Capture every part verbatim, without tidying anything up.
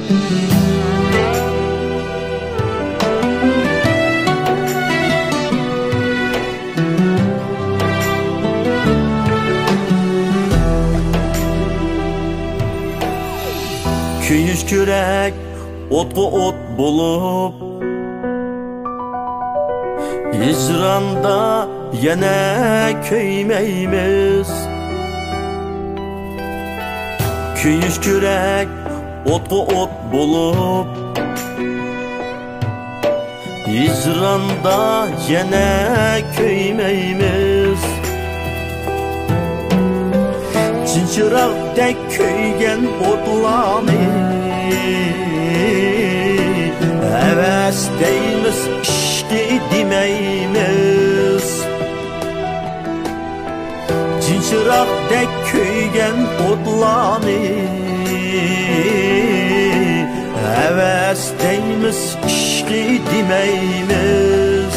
Kuyuş kürek otqa ot bulup, hicranda yana köymeymiz. Kuyuş kürek otqa ot bulup, hicranda yana köymeymiz. Çınçıraqdek köygen otlanı, heves deymiz, işki demeymiz. Çınçıraqdek köygen otlanı, heves deymiz, işki demeymiz.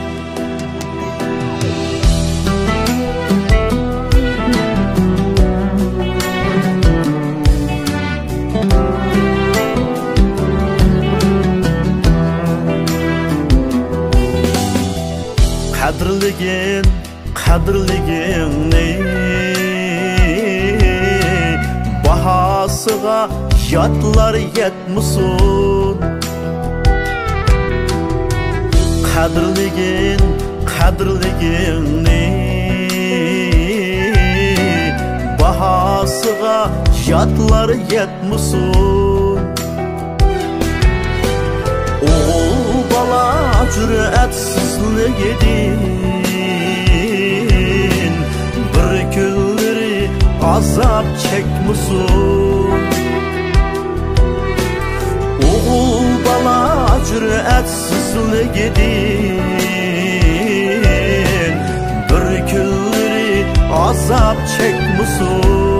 Qadrligin, qadrligin ne? Bahasıga yatlar yetmisun. Qadrligin, qadrligin ne? Bahasıga yatlar yetmisun. Oğul bala cüretsiz yedin, bir günleri azap çekmisun. Oğul bala cüretsiz yedin, bir günleri azap çekmisun.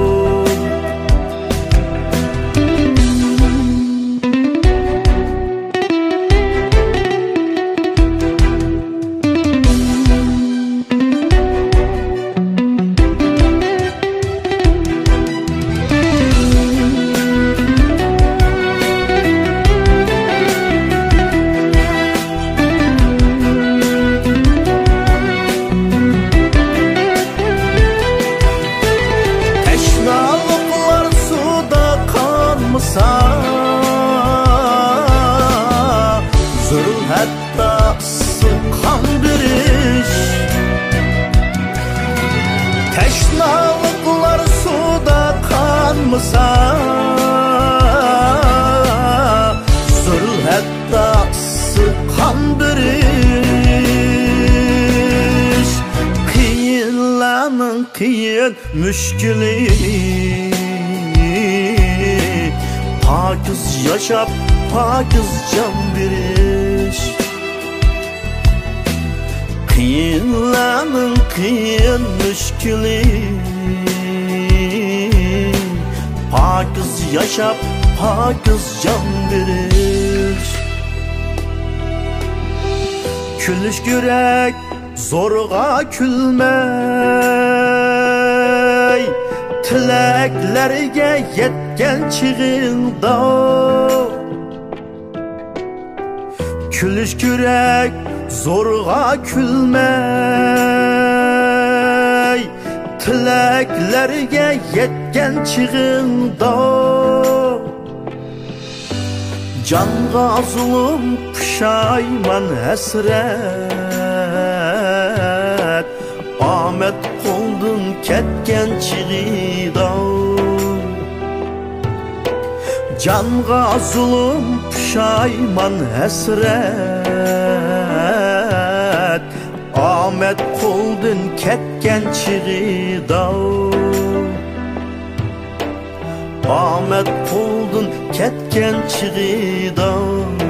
Zırıl hatta sıkan bir iş, teşnalıklar suda kanmasa, zırıl hatta sıkan bir iş. Kıyınlanın kıyın müşkili, pakiz yaşap, pakiz can bir iş. Kıyınlanın kıyın müşkili, pakiz yaşap, pakiz can bir iş. Külüş yürek zorga külmey, tileklerge yetken çığında. Külüş yürek zorga külmey, tileklerge yetken çığında. Canga zulüm pişayman hasret, Ahmet qoldun ketken çığida. Canga zulüm pişayman hasret, Ahmet qoldun ketken çığida. Ahmet qoldun ketken çığida.